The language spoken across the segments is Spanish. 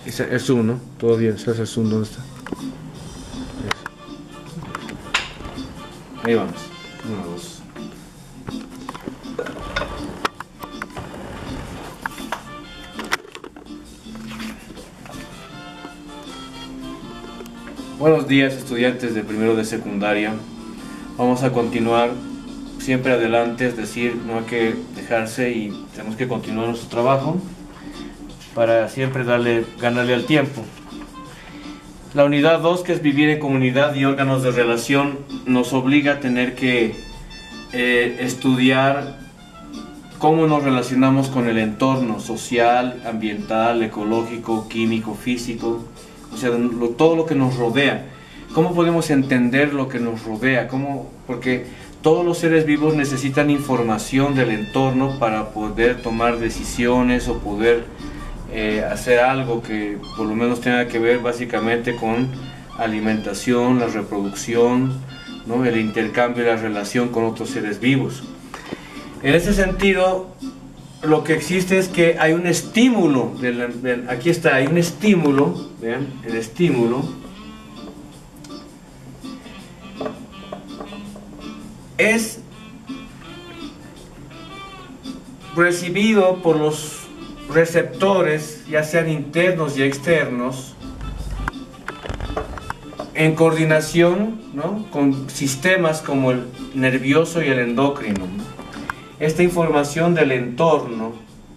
El zoom, ¿no? Todo bien, se hace el zoom, ¿dónde está? Ahí vamos. 1, 2. Buenos días, estudiantes de primero de secundaria. Vamos a continuar siempre adelante, es decir, no hay que dejarse y tenemos que continuar nuestro trabajo para siempre ganarle al tiempo. La unidad 2, que es vivir en comunidad y órganos de relación, nos obliga a tener que estudiar cómo nos relacionamos con el entorno social, ambiental, ecológico, químico, físico, o sea, todo lo que nos rodea. ¿Cómo podemos entender lo que nos rodea? Porque todos los seres vivos necesitan información del entorno para poder tomar decisiones o poder hacer algo que por lo menos tenga que ver básicamente con alimentación, la reproducción, ¿no? El intercambio y la relación con otros seres vivos. En ese sentido, lo que existe es que hay un estímulo, aquí está, hay un estímulo, vean, el estímulo es recibido por los receptores, ya sean internos y externos, en coordinación, ¿no?, con sistemas como el nervioso y el endocrino. Esta información del entorno,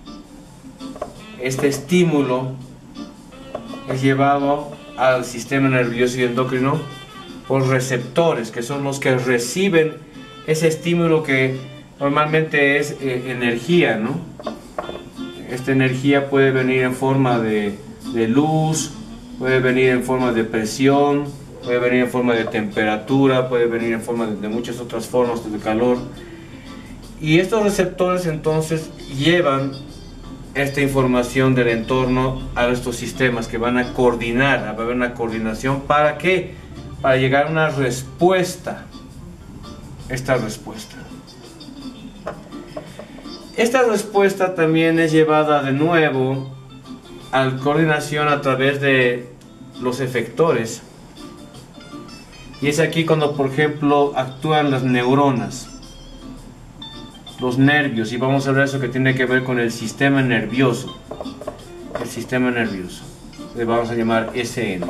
este estímulo, es llevado al sistema nervioso y endocrino por receptores, que son los que reciben ese estímulo que normalmente es energía, ¿no? Esta energía puede venir en forma de luz, puede venir en forma de presión, puede venir en forma de temperatura, puede venir en forma de muchas otras formas de calor. Y estos receptores entonces llevan esta información del entorno a estos sistemas que van a coordinar, va a haber una coordinación. ¿Para qué? Para llegar a una respuesta. Esta respuesta también es llevada de nuevo a la coordinación a través de los efectores. Y es aquí cuando, por ejemplo, actúan las neuronas, los nervios, y vamos a ver eso que tiene que ver con el sistema nervioso. El sistema nervioso, le vamos a llamar SN.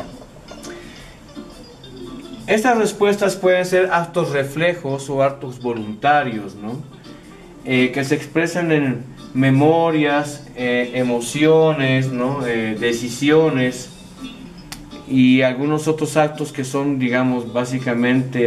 Estas respuestas pueden ser actos reflejos o actos voluntarios, ¿no? Que se expresan en memorias, emociones, ¿no? Decisiones y algunos otros actos que son, digamos, básicamente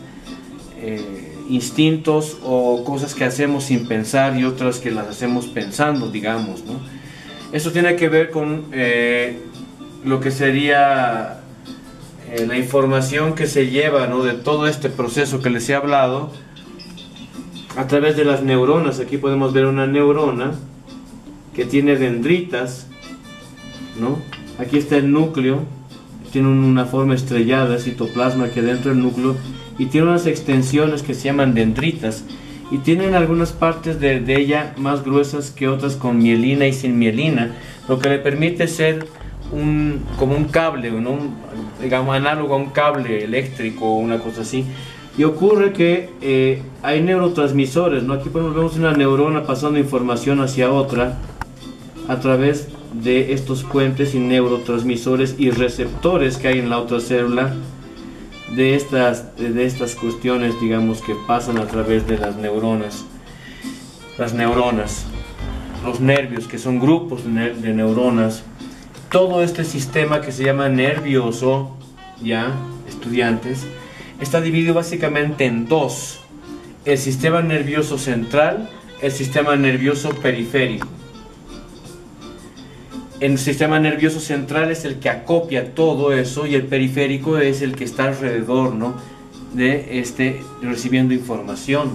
instintos o cosas que hacemos sin pensar y otras que las hacemos pensando, digamos, ¿no? Eso tiene que ver con lo que sería la información que se lleva, ¿no?, de todo este proceso que les he hablado a través de las neuronas. Aquí podemos ver una neurona que tiene dendritas, ¿no? Aquí está el núcleo, tiene una forma estrellada, citoplasma que dentro del núcleo, y tiene unas extensiones que se llaman dendritas, y tienen algunas partes de ella más gruesas que otras, con mielina y sin mielina, lo que le permite ser como un cable, ¿no?, digamos, análogo a un cable eléctrico o una cosa así. Y ocurre que hay neurotransmisores, ¿no? Aquí vemos una neurona pasando información hacia otra a través de estos puentes y neurotransmisores y receptores que hay en la otra célula de estas cuestiones, digamos, que pasan a través de las neuronas. Las neuronas, los nervios, que son grupos de neuronas. Todo este sistema que se llama nervioso, ya, estudiantes, está dividido básicamente en dos: el sistema nervioso central, el sistema nervioso periférico. El sistema nervioso central es el que acopia todo eso, y el periférico es el que está alrededor, ¿no?, de recibiendo información.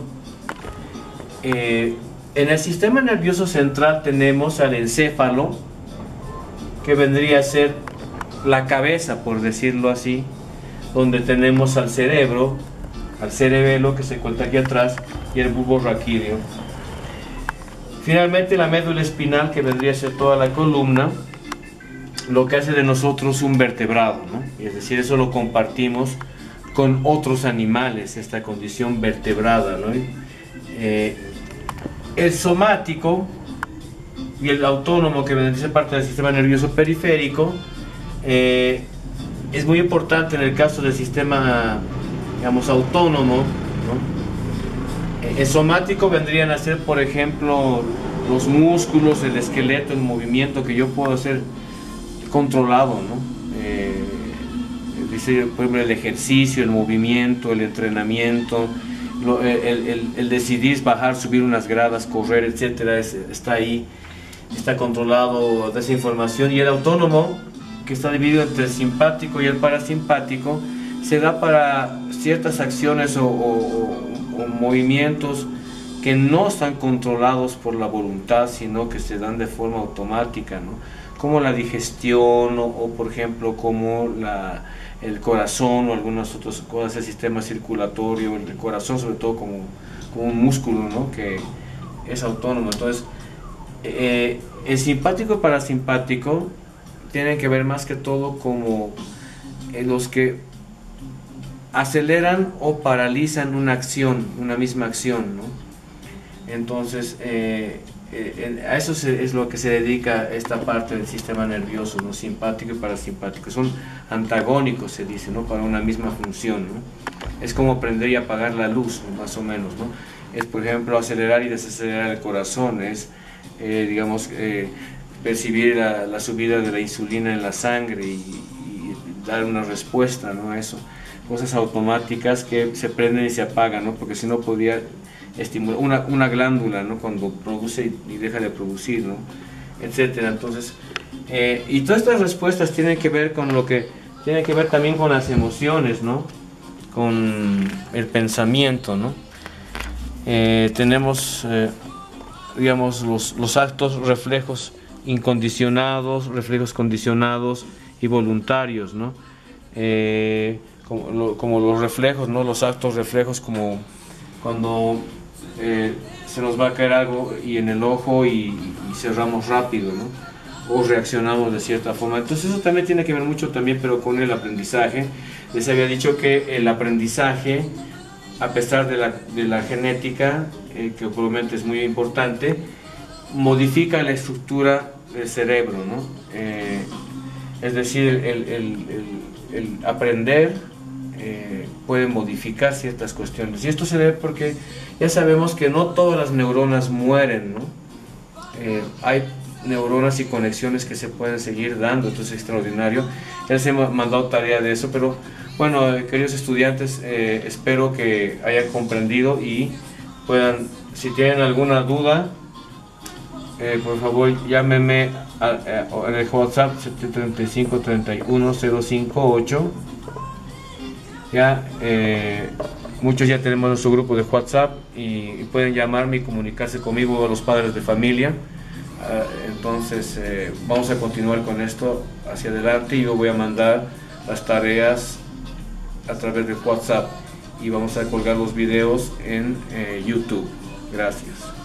En el sistema nervioso central tenemos al encéfalo, que vendría a ser la cabeza, por decirlo así, donde tenemos al cerebro, al cerebelo, que se encuentra aquí atrás, y el bulbo raquídeo. Finalmente la médula espinal, que vendría a ser toda la columna, lo que hace de nosotros un vertebrado, ¿no? Es decir, eso lo compartimos con otros animales, esta condición vertebrada, ¿no? El somático y el autónomo, que vendría a ser parte del sistema nervioso periférico, es muy importante en el caso del sistema, digamos, autónomo, ¿no? El somático vendrían a ser, por ejemplo, los músculos, el esqueleto, el movimiento que yo puedo hacer controlado, ¿no? Dice, por ejemplo, el ejercicio, el movimiento, el entrenamiento, el decidir bajar, subir unas gradas, correr, etcétera, está ahí, está controlado de esa información. Y el autónomo, que está dividido entre el simpático y el parasimpático, se da para ciertas acciones o movimientos que no están controlados por la voluntad, sino que se dan de forma automática, ¿no? Como la digestión o por ejemplo, como el corazón o algunas otras cosas, el sistema circulatorio, el corazón sobre todo como un músculo, ¿no? Que es autónomo. Entonces, el simpático y parasimpático tienen que ver más que todo como los que aceleran o paralizan una acción, una misma acción, ¿no? Entonces, a eso es lo que se dedica esta parte del sistema nervioso, ¿no? Simpático y parasimpático. Son antagónicos, se dice, ¿no? Para una misma función, ¿no? Es como prender y apagar la luz, ¿no? Más o menos, ¿no? Es, por ejemplo, acelerar y desacelerar el corazón, es, digamos, percibir la subida de la insulina en la sangre y dar una respuesta, ¿no? A eso. Cosas automáticas que se prenden y se apagan, ¿no? Porque si no podría estimular una glándula, ¿no? Cuando produce y deja de producir, ¿no? Etcétera. Entonces, y todas estas respuestas tienen que ver con lo que tiene que ver también con las emociones, ¿no? Con el pensamiento, ¿no? Tenemos, digamos, los actos, reflejos incondicionados, reflejos condicionados y voluntarios, ¿no? Como los reflejos, ¿no? Los actos reflejos, como cuando se nos va a caer algo y en el ojo y cerramos rápido, ¿no? O reaccionamos de cierta forma. Entonces eso también tiene que ver mucho también, pero con el aprendizaje. Les había dicho que el aprendizaje, a pesar de la genética, que probablemente es muy importante, modifica la estructura del cerebro, ¿no? Es decir, el aprender puede modificar ciertas cuestiones. Y esto se debe porque ya sabemos que no todas las neuronas mueren, ¿no? Hay neuronas y conexiones que se pueden seguir dando, esto es extraordinario. Ya les hemos mandado tarea de eso, pero bueno, queridos estudiantes, espero que hayan comprendido y puedan, si tienen alguna duda, por favor llámenme en el WhatsApp 735 31 058. Ya, muchos ya tenemos nuestro grupo de WhatsApp y pueden llamarme y comunicarse conmigo, a los padres de familia. Entonces vamos a continuar con esto hacia adelante y yo voy a mandar las tareas a través de WhatsApp y vamos a colgar los videos en YouTube. Gracias.